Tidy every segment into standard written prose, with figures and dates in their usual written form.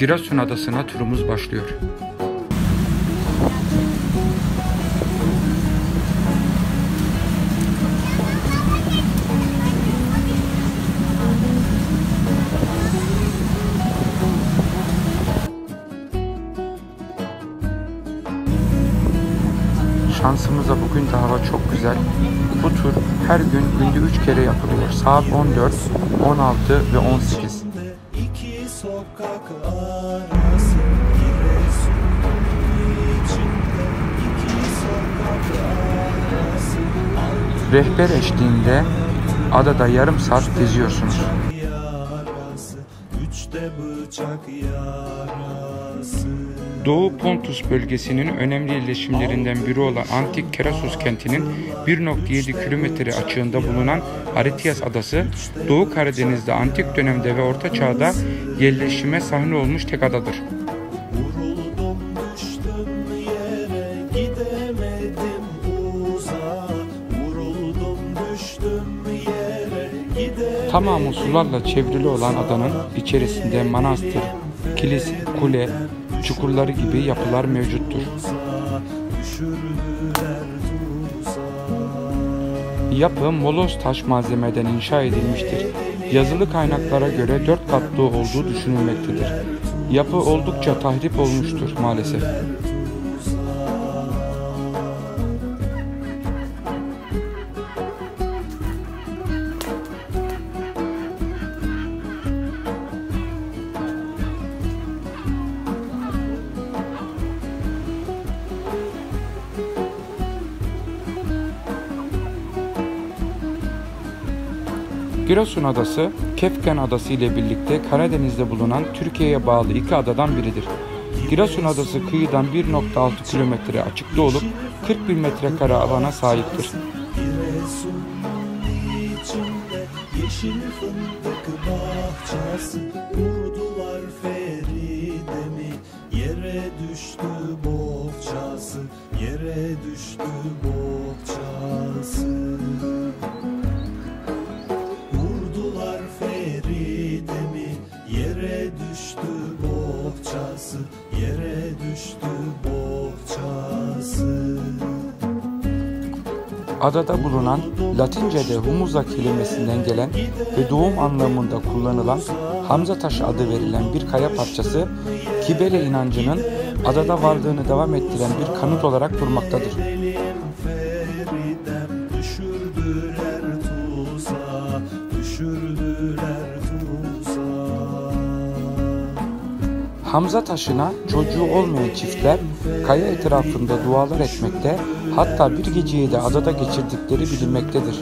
Giresun Adası'na turumuz başlıyor. Şansımıza bugün de hava çok güzel. Bu tur her gün günde 3 kere yapılıyor. Saat 14, 16 ve 18. Rehber eşliğinde adada yarım saat geziyorsunuz. Doğu Pontus bölgesinin önemli yerleşimlerinden biri olan antik Kerasus kentinin 1,7 kilometre açığında bulunan Aretias Adası, Doğu Karadeniz'de antik dönemde ve Orta Çağ'da yerleşime sahne olmuş tek adadır. Tamamı sularla çevrili olan adanın içerisinde manastır, kilise, kule, çukurları gibi yapılar mevcuttur. Yapı moloz taş malzemeden inşa edilmiştir. Yazılı kaynaklara göre 4 katlı olduğu düşünülmektedir. Yapı oldukça tahrip olmuştur maalesef. Giresun Adası, Kefken Adası ile birlikte Karadeniz'de bulunan Türkiye'ye bağlı iki adadan biridir. Giresun Adası kıyıdan 1,6 kilometre açıkta olup 41 metrekare alana sahiptir. Adada bulunan Latince'de humuza kelimesinden gelen ve doğum anlamında kullanılan Hamza taşı adı verilen bir kaya parçası, Kibele inancının adada varlığını devam ettiren bir kanıt olarak durmaktadır. Hamza taşına çocuğu olmayan çiftler kaya etrafında dualar etmekte, hatta bir geceyi de adada geçirdikleri bilinmektedir.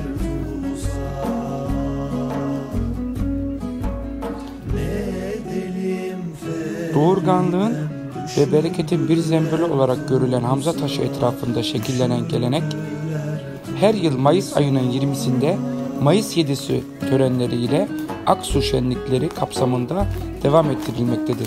Doğurganlığın ve bereketin bir sembolü olarak görülen Hamza taşı etrafında şekillenen gelenek, her yıl Mayıs ayının 20'sinde Mayıs 7'si törenleriyle Aksu şenlikleri kapsamında devam ettirilmektedir.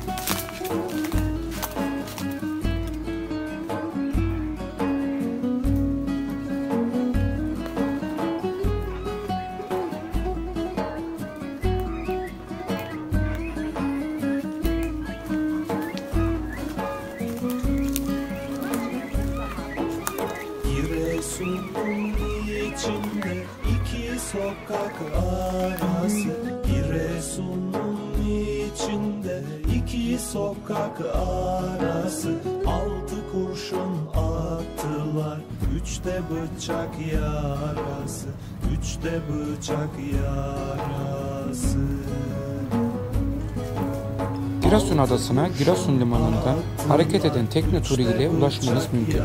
içinde iki sokak arası, Giresun'un içinde iki sokak arası, 6 kurşun attılar, 3'te bıçak yarası, 3'te bıçak yarası. Giresun Adası'na Giresun Limanı'ndan hareket eden tekne turu ile ulaşmanız mümkün.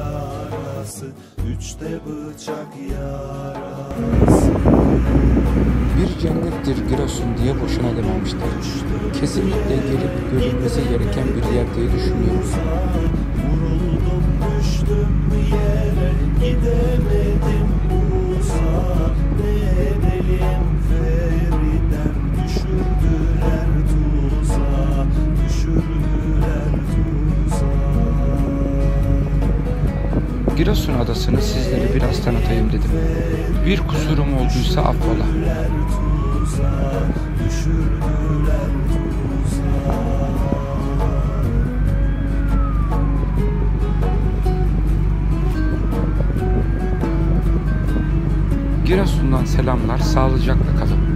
Bir cennettir Giresun diye boşuna dememişler. Kesinlikle gelip görülmesi gereken bir yer diye düşünüyoruz. Vuruldum düştüm yere, gidemedim uzağa, ne edelim Feridem, düşürdüler tuzağa, düşürdüler tuzağa. Giresun Adası'nı sizlere biraz tanıtayım dedim. Bir kusurum olduysa affola. Düşürdüler tuzağa. Giresun'dan selamlar, sağlıcakla kalın.